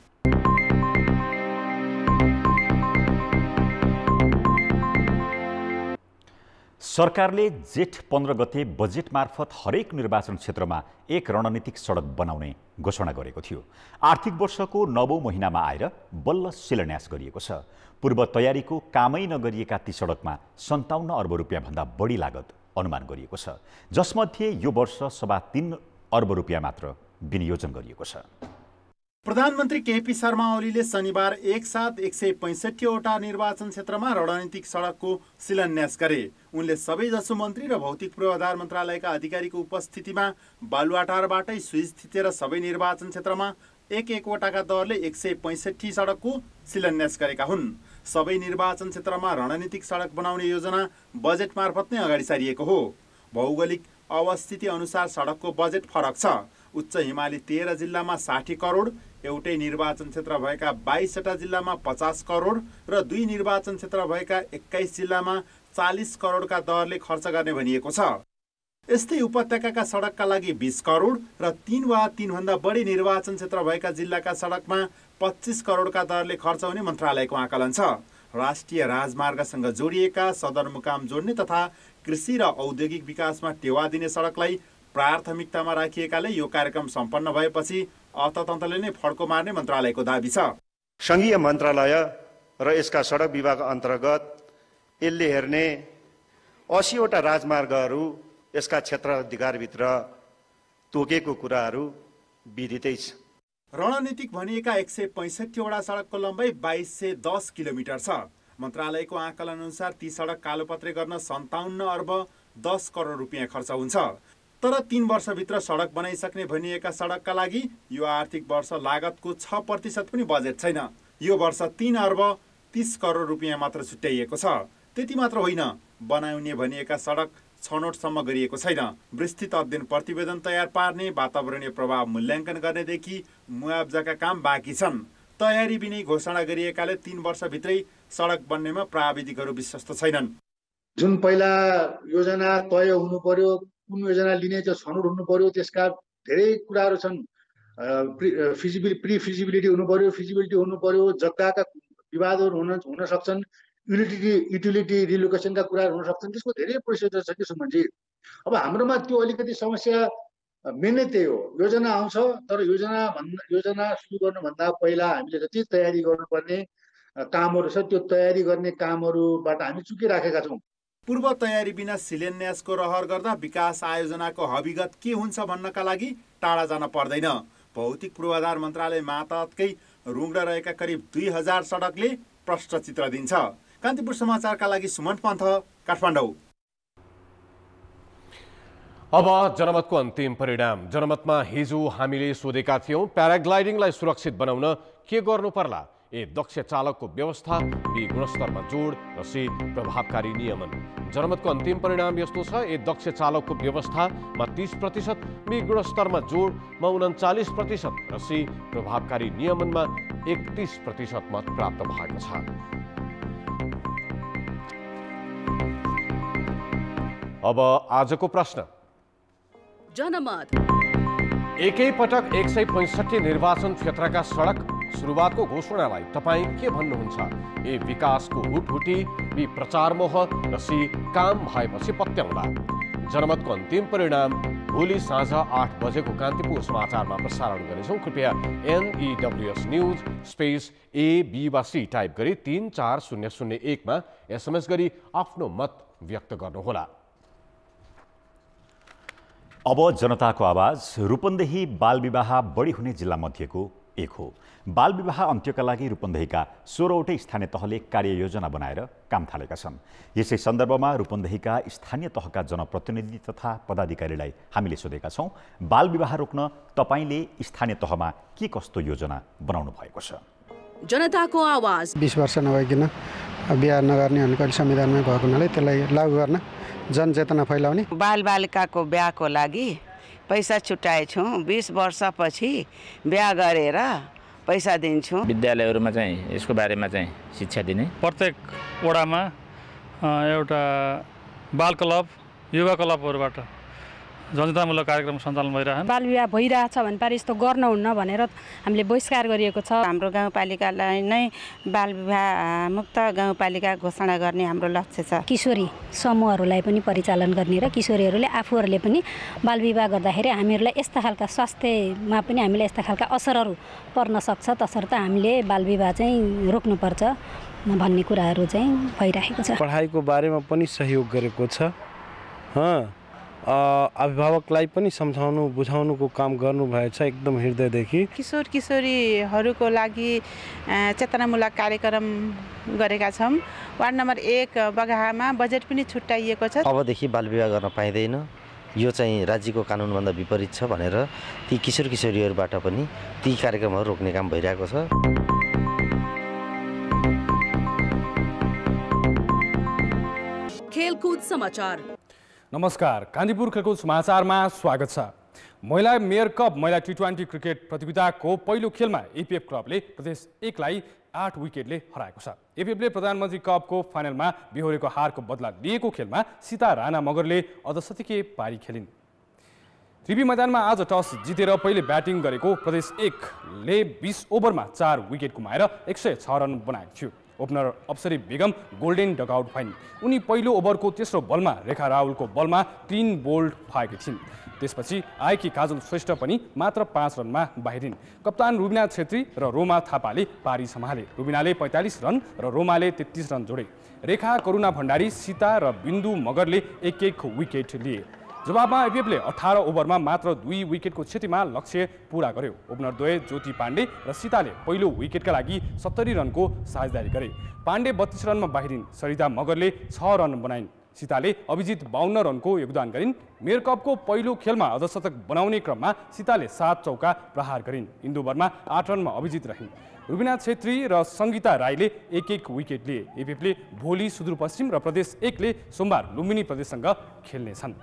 सरकारले जेठ 15 गते बजेट मार्फत हरेक निर्वाचन क्षेत्रमा एक रणनीतिक सडक बनाउने घोषणा गरेको थियो। आर्थिक वर्षको 9औं महिनामा आएर बल्ल शिलान्यास गरिएको छ। पूर्व तयारीको कामै नगरिएका ती सडकमा 57 अर्ब रुपियाँ भन्दा बढी लागत अनुमान गरिएको छ, जसमध्ये यो वर्ष 3.25 अर्ब रुपियाँ मात्र विनियोजन गरिएको छ। प्रधानमन्त्री केपी शर्मा ओलीले शनिबार एकसाथ 165 वटा निर्वाचन क्षेत्रमा रणनीतिक सडकको शिलान्यास गरे। उनले सबैजसो मन्त्री र भौतिक पूर्वाधार मन्त्रालयका अधिकारीको उपस्थितिमा बालुवाटारबाटै स्विच थिचेर सबै निर्वाचन क्षेत्रमा एक वटाका दरले 165 सडकको शिलान्यास गरेका हुन्। सबै निर्वाचन क्षेत्रमा रणनीतिक सडक बनाउने योजना बजेट मार्फत नै अगाडि सारिएको हो। भौगोलिक अवस्थिति अनुसार सडकको बजेट फरक छ। उच्च हिमाली 13 जिल्लामा 60 करोड, एउटै निर्वाचन क्षेत्र भएका 22वटा जिल्लामा 50 करोड र 2 निर्वाचन क्षेत्र भएका 21 जिल्लामा 40 करोडका दरले खर्च गर्ने भनिएको छ। यस्तै उपत्यकाका सडकका लागि 20 करोड र 3 वा 3 भन्दा बढी निर्वाचन क्षेत्र भएका जिल्लाका सडकमा 25 करोडका दरले खर्च हुने मन्त्रालयको आकलन छ। राष्ट्रिय राजमार्गसँग जोडिएका सदरमुकाम जोड्ने तथा कृषि र औद्योगिक विकासमा टेवा दिने सडकलाई प्राथमिकतामा राखिएकाले यो कार्यक्रम सम्पन्न भएपछि अर्थतन्त्रले नै फड्को मार्ने मन्त्रालयको दाबी छ। संघीय मन्त्रालय र यसका सडक विभाग अन्तर्गत यसले हेर्ने 80 वटा राजमार्गहरू यसका क्षेत्राधिकारभित्र तोकेको कुराहरू विदितै छ। रणनीतिक भनिएका 165 वटा सडकको लम्बाइ 2210 किलोमिटर छ। मन्त्रालयको आकलन अनुसार ती सडक कालोपत्रे गर्न 57 अर्ब 10 करोड रुपियाँ खर्च हुन्छ। तर 3 वर्षभित्र सडक बनाइसक्ने भनिएका सडकका लागि यो आर्थिक वर्ष लागतको 6% पनि बजेट छैन। यो वर्ष 3 अर्ब 30 करोड रुपियाँ मात्र छुट्याइएको छ। त्यति मात्र होइन, बनाउने भनिएका सडक छनौटसम्म गरिएको छैन। विस्तृत अध्ययन प्रतिवेदन तयार पार्ने, वातावरणीय प्रभाव मूल्याङ्कन गर्नेदेखि मुआब्जाका काम बाँकी छन्। तयारी बिनै घोषणा गरिएकाले 3 वर्षभित्रै सडक बन्नेमा प्राविधिकहरू विश्वस्त छैनन्। जुन पहिला योजना तय हुनु पर्यो, कुन योजना लिने त्यो छनौट हुनु पर्यो, त्यसका धेरै कुराहरू छन्। प्री फिजिबिलिटी हुनु पर्यो, फिजिबिलिटी हुनु पर्यो, जग्गाका विवादहरू हुन सक्छन्, युटिलिटी रिलोकेसनका कुराहरू हुन सक्छन्। त्यसको धेरै प्रोसिजर छ कि सुमनजी। अब हाम्रोमा त्यो अलिकति समस्या मेन नै त्यही हो। योजना आउँछ, तर योजना सुरु गर्नुभन्दा पहिला हामीले जति तयारी गर्नुपर्ने कामहरू छ त्यो तयारी गर्ने कामहरूबाट हामी चुकिराखेका छौँ। पूर्व तयारी बिना शिलान्यासको रहर गर्दा विकास आयोजनाको हविगत के हुन्छ भन्नका लागि टाढा जान पर्दैन। भौतिक पूर्वाधार मन्त्रालय मातहतकै रुङ्गडा रहेका करिब 2000 सडकले प्रष्ट चित्र दिन्छ। कान्तिपुर समाचारका लागि सुमन पन्थ, काठमाडौँ। अब जनमतको अन्तिम परिणाम। जनमतमा हिजो हामीले सोधेका थियौं, प्याराग्लाइडिङलाई सुरक्षित बनाउन के गर्नु पर्ला? ए, दक्ष चालकको व्यवस्था, बी, गुणस्तरमा जोड र सी, प्रभावकारी नियमन। जनमतको अन्तिम परिणाम यस्तो छ। ए, दक्ष चालकको व्यवस्थामा 30%, बी, गुणस्तरमा जोडमा 39% र सी, प्रभावकारी नियमनमा 31% मत प्राप्त भएको छ। अब आजको प्रश्न। जनमत। एकै पटक 165 निर्वाचन क्षेत्रका सडक सुरुवातको घोषणालाई तपाईँ के भन्नुहुन्छ? ए, विकासको हुटहुटी, बी, प्रचार मोह र सी, काम भएपछि पत्याउँला। जनमतको अन्तिम परिणाम भोलि साँझ 8 बजेको कान्तिपुर समाचारमा प्रसारण गर्नेछौँ। कृपया NEWS news space A, B वा C टाइप गरी 34001 मा SMS गरी आफ्नो मत व्यक्त गर्नुहोला। अब जनताको आवाज। रूपन्देही बालविवाह बढी हुने जिल्ला मध्येको एक हो। बालविवाह अन्त्यका लागि रूपन्देहीका 16वटै स्थानीय तहले कार्ययोजना बनाएर काम थालेका छन्। यसै सन्दर्भमा रूपन्देहीका स्थानीय तहका जनप्रतिनिधि तथा पदाधिकारीलाई हामीले सोधेका छौँ, बालविवाह रोक्न तपाईँले स्थानीय तहमा के कस्तो योजना बनाउनु भएको छ? जनताको आवाज। 20 वर्ष नभइकन बिहा नगर्ने भनेको अहिले संविधानमै भएको हुनाले त्यसलाई लागू गर्न जनचेतना फैलाउने। बालबालिकाको बिहाको लागि पैसा छुट्याएछौँ। 20 वर्षपछि बिहा गरेर पैसा दिन्छौँ। विद्यालयहरूमा चाहिँ यसको बारेमा चाहिँ शिक्षा दिने। प्रत्येक वडामा एउटा बाल क्लब, युवा क्लबहरूबाट जनतामूलक कार्यक्रम सञ्चालन भइरहेछ। बालविवाह भइरहेछ भने पारि यस्तो गर्नुहुन्न भनेर हामीले बहिष्कार गरिएको छ। हाम्रो गाउँपालिकालाई नै बालविवाह मुक्त गाउँपालिका घोषणा गर्ने हाम्रो लक्ष्य छ। किशोरी समूहहरूलाई पनि परिचालन गर्ने र किशोरीहरूले आफूहरूले पनि बालविवाह गर्दाखेरि हामीहरूलाई यस्ता खालका स्वास्थ्यमा पनि हामीलाई यस्ता खालका असरहरू पर्न सक्छ, तसर्थ हामीले बालविवाह चाहिँ रोक्नुपर्छ भन्ने कुराहरू चाहिँ भइरहेको छ। पढाइको बारेमा पनि सहयोग गरेको छ। अभिभावकलाई पनि सम्झाउनु बुझाउनुको काम गर्नुभएछ एकदम हृदयदेखि। किशोर किशोरीहरूको लागि चेतनामूलक कार्यक्रम गरेका छौँ। वार्ड नम्बर 1 बगाहामा बजेट पनि छुट्याइएको छ। अबदेखि बालविवाह गर्न पाइँदैन, यो चाहिँ राज्यको कानुनभन्दा विपरीत छ भनेर ती किशोर किशोरीहरूबाट पनि ती कार्यक्रमहरू रोक्ने काम भइरहेको छ। खेलकुद समाचार। नमस्कार, कान्तिपुर खेलकुद समाचारमा स्वागत छ। महिला मेयर कप महिला T20 क्रिकेट प्रतियोगिताको पहिलो खेलमा एपीएफ क्लबले प्रदेश 1 लाई 8 विकेटले हराएको छ। एपीएफले प्रधानमन्त्री कपको फाइनलमा बिहोरेको हारको बदला लिएको खेलमा सीता राणा मगरले अर्धशतकीय पारी खेलिन्। त्रिवी मैदानमा आज टस जितेर पहिले ब्याटिङ गरेको प्रदेश 1 ले 20 ओभरमा 4 विकेट गुमाएर 106 रन बनाएको थियो। Opener Apsari Begum golden duck out भइन्। उनी पहिलो ओभरको तेस्रो बलमा रेखा राहुलको बलमा 3 बोल्ड भएकी थिइन्। त्यसपछि आएकी काजल श्रेष्ठ पनि मात्र 5 रनमा बाहिरिन्। कप्तान रुबिना छेत्री र रोमा थापाले पारी सम्हाले। रुबिनाले 45 रन र रोमाले 33 रन जोडे। रेखा करुणा भण्डारी, सीता र बिन्दु मगरले एक विकेट लिए। जवाबमा एपिएफले 18 ओभरमा मात्र 2 विकेटको क्षतिमा लक्ष्य पूरा गर्यो। ओपनर द्वय ज्योति पाण्डे र सीताले पहिलो विकेटका लागि 70 रनको साझेदारी गरे। पाण्डे 32 रनमा बाहिरिन्, सरिता मगरले 6 रन बनाइन्। सीताले अभिजित 52 रनको योगदान गरिन्। मेयर कपको पहिलो खेलमा अर्धशतक बनाउने क्रममा सीताले 7 चौका प्रहार गरिन्। इन्दु वर्मा 8 रनमा अभिजित रहिन्। रुबिना छेत्री र सङ्गीता राईले 1-1 विकेट लिए। एपिएफले भोलि सुदूरपश्चिम र प्रदेश 1 ले सोमबार लुम्बिनी प्रदेशसँग खेल्नेछन्।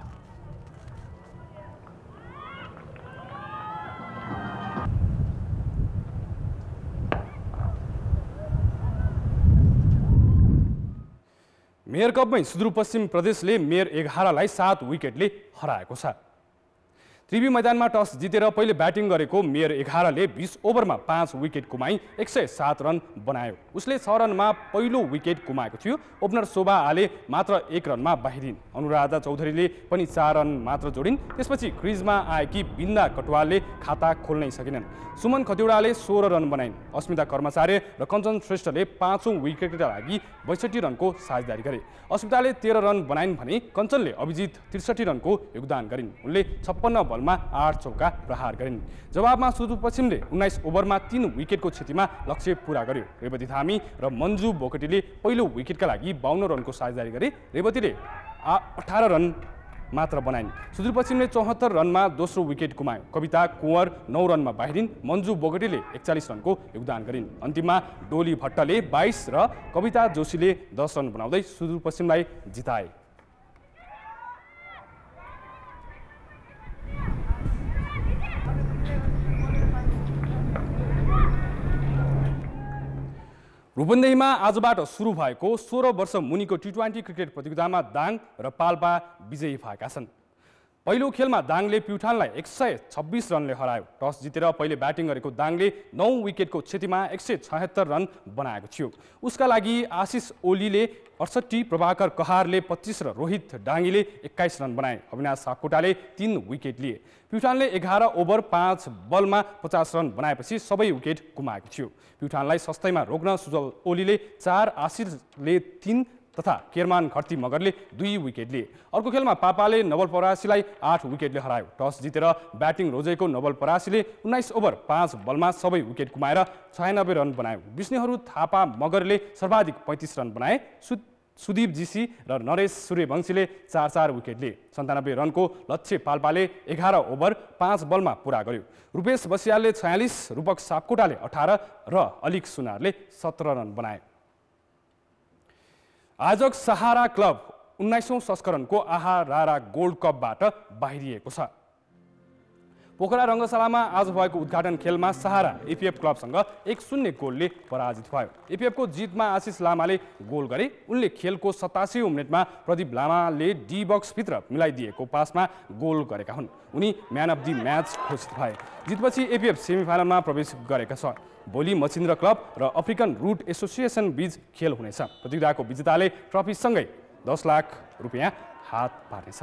मेयर कपमै सुदूरपश्चिम प्रदेशले मेयर 11लाई 7 विकेटले हराएको छ। त्रिवी मैदानमा टस जितेर पहिले ब्याटिङ गरेको मेयर 11ले 20 ओभरमा 5 विकेट गुमाई 107 रन बनायो। उसले 6 रनमा पहिलो विकेट गुमाएको थियो। ओपनर शोभा आले मात्र 1 रनमा बाहिरिन्। अनुराधा चौधरीले पनि 4 रन मात्र जोडिन्। त्यसपछि क्रिजमा आएकी बिन्दा कटवालले खाता खोल्नै सकेनन्। सुमन खतिवडाले 16 रन बनाइन्। अस्मिता कर्मचार्य र कञ्चन श्रेष्ठले 5औं विकेटका लागि 62 रनको साझेदारी गरे। अस्मिताले 13 रन बनाइन् भने कञ्चनले अभिजित 63 रनको योगदान गरिन्। उनले 56 बलमा 8 चौका प्रहार गरिन्। जवाबमा सुदूरपश्चिमले 19 ओभरमा 3 विकेटको क्षतिमा लक्ष्य पूरा गर्यो। रेवती धामी र मन्जु बोकटीले पहिलो विकेटका लागि 52 रनको साझेदारी गरे। रेवतीले 18 रन मात्र बनाइन्। सुदूरपश्चिमले 74 रनमा दोस्रो विकेट गुमायो। कविता कुँवर 9 रनमा बाहिरिन्। मन्जु बोगटीले 41 रनको योगदान गरिन्। अन्तिममा डोली भट्टले 22 र कविता जोशीले 10 रन बनाउँदै सुदूरपश्चिमलाई जिताए। रूपन्देहीमा आजबाट सुरु भएको 16 वर्ष मुनिको T20 क्रिकेट प्रतियोगितामा दाङ र पाल्पा विजयी भएका छन्। पहिलो खेलमा दाङले प्युठानलाई 126 रनले हरायो। टस जितेर पहिले ब्याटिङ गरेको दाङले 9 विकेटको क्षतिमा 176 रन बनाएको थियो। उसका लागि आशिष ओलीले 68, प्रभाकर कहारले 25 र रोहित डाङ्गीले 21 रन बनाए। अविनाश सापकोटाले 3 विकेट लिए। प्युठानले 11 ओभर 5 बलमा 50 रन बनाएपछि सबै विकेट गुमाएको थियो। प्युठानलाई सस्तैमा रोक्न सुजल ओलीले 4, आशिषले 3 तथा केरमान घट्ती मगरले 2 विकेट लिए। अर्को खेलमा पापाले नवल परासीलाई 8 विकेटले हरायो। टस जितेर ब्याटिङ रोजेको नवल परासीले 19 ओभर 5 बलमा सबै विकेट गुमाएर 96 रन बनायो। विष्णुहरू थापा मगरले सर्वाधिक 35 रन बनाए। सुदीप जीसी र नरेश सूर्यवंशीले 4-4 विकेट लिए। 97 रनको लक्ष्य पाल्पाले 11 ओभर 5 बलमा पूरा गर्यो। रूपेश बसियालले 46, रूपक सापकोटाले 18 र अलिक सुनारले 17 रन बनाए। आजक सहारा क्लब 19औं संस्करणको आहा रारा गोल्ड कपबाट बाहिरिएको छ। पोखरा रङ्गशालामा आज भएको उद्घाटन खेलमा सहारा एपिएफ क्लबसँग 1-0 गोलले पराजित भयो। एपिएफको जितमा आशिष लामाले गोल गरे। उनले खेलको 87औं मिनेटमा प्रदीप लामाले डी बक्सभित्र मिलाइदिएको पासमा गोल गरेका हुन्। उनी म्यान अफ द म्याच घोषित भए। जितपछि एपिएफ सेमिफाइनलमा प्रवेश गरेका छ। भोलि मचिन्द्र क्लब र अफ्रिकन रुट एसोसिएसन बीच खेल हुनेछ। प्रतियोगिताको विजेताले ट्रफीसँगै 10 लाख रुपियाँ हात पार्नेछ।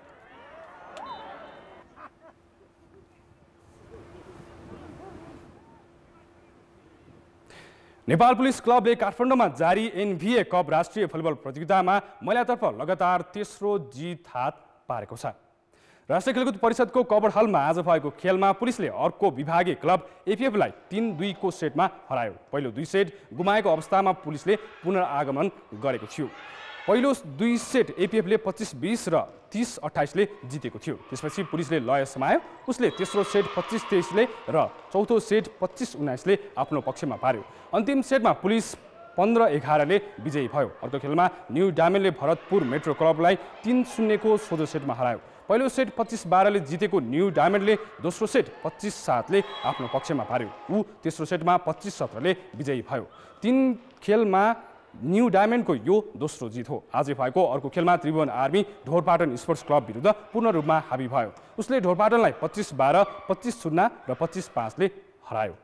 नेपाल पुलिस क्लबले काठमाडौँमा जारी एनभिए कप राष्ट्रिय भलिबल प्रतियोगितामा महिलातर्फ लगातार तेस्रो जित हात पारेको छ। राष्ट्रिय खेलकुद परिषदको कवर हलमा आज भएको खेलमा पुलिसले अर्को विभागीय क्लब एपिएफलाई 3-2 को सेटमा हरायो। पहिलो 2 सेट गुमाएको अवस्थामा पुलिसले पुनरागमन गरेको थियो। पहिलो 2 सेट एपिएफले 25-20 र 30-28 ले जितेको थियो। त्यसपछि पुलिसले लय समायो। उसले तेस्रो सेट 25-23 ले र चौथो सेट 25-19 ले आफ्नो पक्षमा पार्यो। अन्तिम सेटमा पुलिस 15-11 ले विजयी भयो। अर्को खेलमा न्यू डायमन्डले भरतपुर मेट्रो क्लबलाई 3-0 को सोझो सेटमा हरायो। पहिलो सेट 25-12 ले जितेको न्यू डायमन्डले दोस्रो सेट 25-7 ले आफ्नो पक्षमा पार्यो। ऊ तेस्रो सेटमा 25-17 ले विजयी भयो। 3 खेलमा न्यू डायमन्डको यो दोस्रो जित हो। आज भएको अर्को खेलमा Tribhuvan army Dhorpatan sports club विरुद्ध पूर्ण रूपमा हावी भयो। उसले ढोरपाटनलाई 25-12, 25-0 र 25-5 ले हरायो।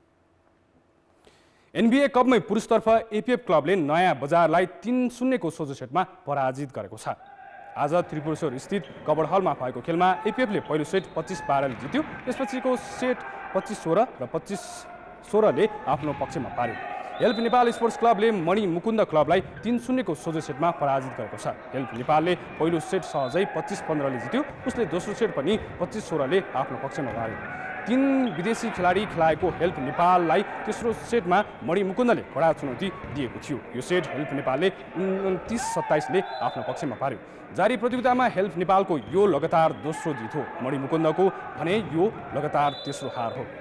एनबिए कपमै पुरुषतर्फ एपिएफ क्लबले नयाँ बजारलाई 3-0 को सोझो सेटमा पराजित गरेको छ। आज त्रिपुरेश्वर स्थित कवर हलमा भएको खेलमा एपिएफले पहिलो सेट 25-12 ले जित्यो। त्यसपछिको सेट 25-16 र 25-16 ले आफ्नो पक्षमा पार्यो। हेल्प नेपाल स्पोर्ट्स क्लबले मणिमुकुन्द क्लबलाई 3-0 को सोझो सेटमा पराजित गरेको छ। हेल्प नेपालले पहिलो सेट सहजै 25-15 ले जित्यो। उसले दोस्रो सेट पनि 25-16 ले आफ्नो पक्षमा पार्यो। 3 विदेशी खेलाडी खेलाएको हेल्प नेपाललाई तेस्रो सेटमा मणिमुकुन्दले कडा चुनौती दिएको थियो। यो सेट हेल्प नेपालले 29-27 ले आफ्नो पक्षमा पार्यो। जारी प्रतियोगितामा हेल्प नेपालको यो लगातार दोस्रो जित हो। मणिमुकुन्दको भने यो लगातार तेस्रो हार हो।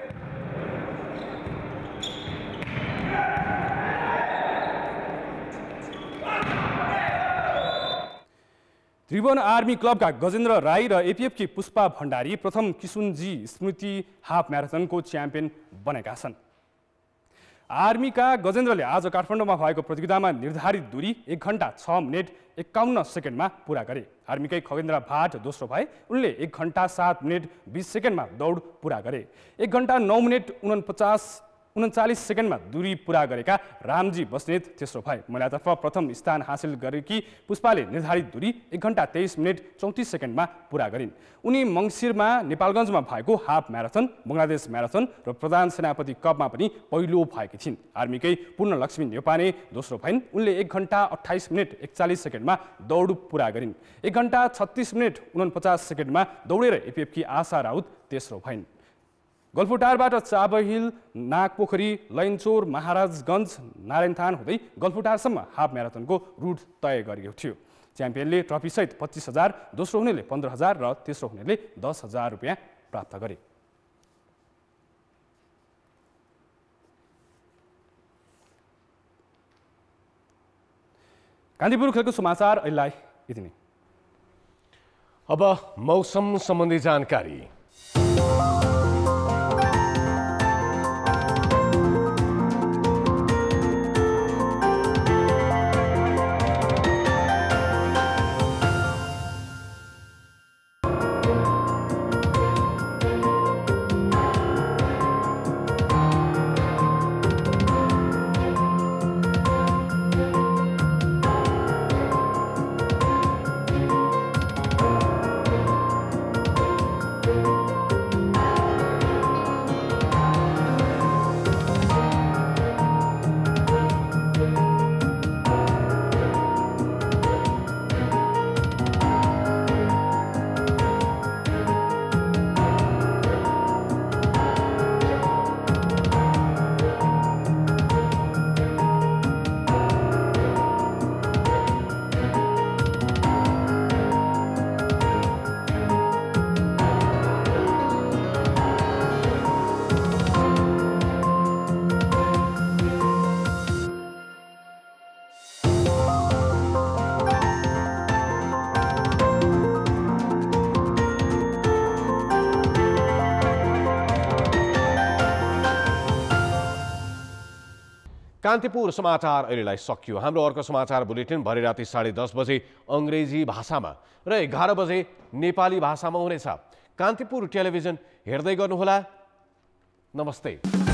त्रिभुवन आर्मी क्लबका गजेन्द्र राई र एपीएफकी पुष्पा भण्डारी प्रथम किशुनजी स्मृति हाफ म्याराथनको च्याम्पियन बनेका छन्। आर्मीका गजेन्द्रले आज काठमाडौँमा भएको प्रतियोगितामा निर्धारित दूरी 1 घण्टा 6 मिनेट 51 सेकेन्डमा पुरा गरे। आर्मीकै खगेन्द्र भाट दोस्रो भए। उनले 1 घण्टा 7 मिनेट 20 सेकेन्डमा दौड पुरा गरे। 1 घण्टा 9 मिनेट 39 सेकेन्डमा दूरी पुरा गरेका रामजी बस्नेत तेस्रो भए। महिलातर्फ प्रथम स्थान हासिल गरेकी पुष्पाले निर्धारित दूरी 1 घण्टा 23 मिनेट 34 सेकेन्डमा पुरा गरिन्। उनी मङ्सिरमा नेपालगञ्जमा भएको हाफ म्याराथन, बङ्गलादेश म्याराथन र प्रधान सेनापति कपमा पनि पहिलो भएकी थिइन्। आर्मीकै पूर्णलक्ष्मी नेपाने दोस्रो भइन्। उनले 1 घण्टा 28 मिनेट 41 सेकेन्डमा दौड पुरा गरिन्। 1 घण्टा 36 मिनेट 49 सेकेन्डमा दौडेर एपीएफकी आशा राउत तेस्रो भइन्। गल्फुटारबाट चाबहिल, नागपोखरी, लैनचोर, महाराजगञ्ज, नारायणथान हुँदै गल्फुटारसम्म हाफ म्याराथनको रुट तय गरिएको थियो। च्याम्पियनले ट्रफीसहित 25,000, दोस्रो हुनेले 15,000 र तेस्रो हुनेले 10,000 रुपियाँ प्राप्त गरे। कान्तिपुर खेलको समाचार अहिलेलाई यति नै। अब मौसम सम्बन्धी जानकारी। कान्तिपुर समाचार अहिलेलाई सकियो। हाम्रो अर्को समाचार बुलेटिन भरे राति 10:30 बजे अंग्रेजी भाषामा र 11 बजे नेपाली भाषामा हुनेछ। कान्तिपुर टेलिभिजन हेर्दै गर्नुहोला। नमस्ते।